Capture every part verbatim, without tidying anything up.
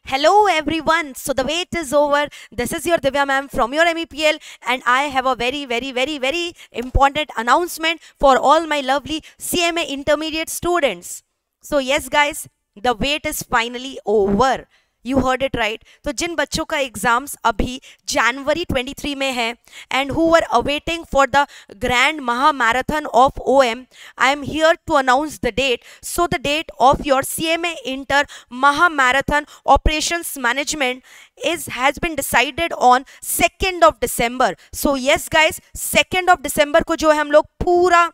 Hello everyone. So the wait is over. This is your Divya ma'am from your M E P L, and I have a very very very very important announcement for all my lovely C M A intermediate students. So yes guys, the wait is finally over. You heard it right. तो जिन बच्चों का exams अभी जनवरी तेईस में है and who are awaiting for the grand Maha marathon of O M, I am here to announce the date. So the date of your C M A inter Maha marathon operations management is has been decided on second of December. So yes guys, second of December को जो है हम लोग पूरा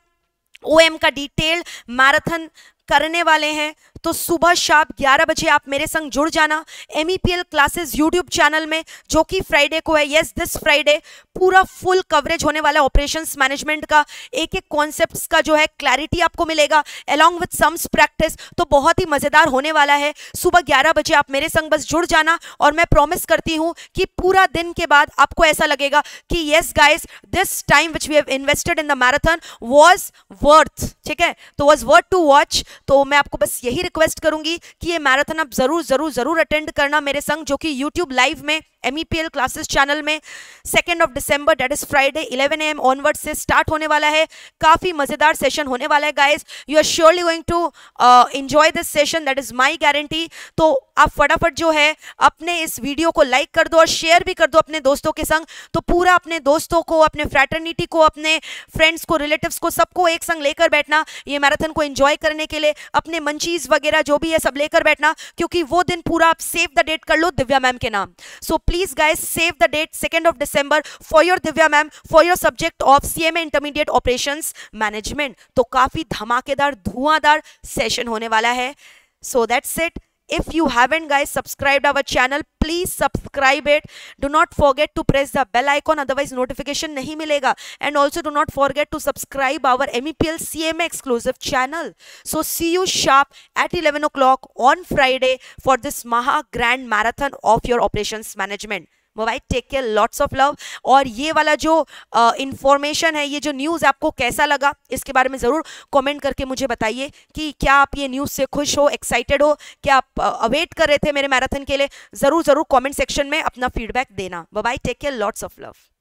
O M का detail marathon करने वाले हैं. तो सुबह शाम ग्यारह बजे आप मेरे संग जुड़ जाना M E P L classes YouTube channel में, जो कि फ्राइडे को है. यस, दिस फ्राइडे पूरा फुल कवरेज होने वाला है ऑपरेशंस मैनेजमेंट का. एक एक कॉन्सेप्ट्स का जो है क्लैरिटी आपको मिलेगा अलॉन्ग विद सम्स प्रैक्टिस. तो बहुत ही मजेदार होने वाला है. सुबह ग्यारह बजे आप मेरे संग बस जुड़ जाना, और मैं प्रॉमिस करती हूं कि पूरा दिन के बाद आपको ऐसा लगेगा कि yes guys, this time which we have invested in the marathon was worth. ठीक है, तो वाज वर्थ टू वॉच. तो मैं आपको बस यही रिक्वेस्ट करूंगी कि ये मैराथन आप जरूर जरूर जरूर अटेंड करना मेरे संग, जो कि यूट्यूब लाइव में M E P L classes channel में second of December that is Friday eleven A M onward से स्टार्ट होने वाला है. काफी मजेदार सेशन होने वाला है guys. You are surely going to enjoy this session, that is my guarantee. तो आप फटाफट जो है अपने इस वीडियो को लाइक कर दो और शेयर भी कर दो अपने दोस्तों के संग. तो पूरा अपने दोस्तों को, अपने फ्रैटर्निटी को, अपने फ्रेंड्स को, रिलेटिव्स को, सबको एक संग लेकर बैठना ये मैराथन को एंजॉय करने के लिए. अपने मंचीज वगैरह जो भी है सब लेकर बैठना, क्योंकि वो दिन पूरा आप सेव द डेट कर लो दिव्या मैम के नाम. सो please guys, save the date second of December for your Divya ma'am for your subject of C M A Intermediate Operations Management. तो काफी धमाकेदार धुआंधार सेशन होने वाला है. So that's it. If you haven't guys subscribed our channel, please subscribe it. Do not forget to press the bell icon, otherwise notification नहीं मिलेगा. And also do not forget to subscribe our M E P L C M A exclusive channel. So see you sharp at eleven o'clock on Friday for this Maha Grand Marathon of your operations management. Bye, take care, lots of love. और ये वाला जो information uh, है, ये जो news आपको कैसा लगा, इसके बारे में ज़रूर कमेंट करके मुझे बताइए कि क्या आप ये न्यूज़ से खुश हो, एक्साइटेड हो, क्या आप अवेट uh, कर रहे थे मेरे मैराथन के लिए. ज़रूर ज़रूर कमेंट सेक्शन में अपना फीडबैक देना. Bye, take care, lots of love.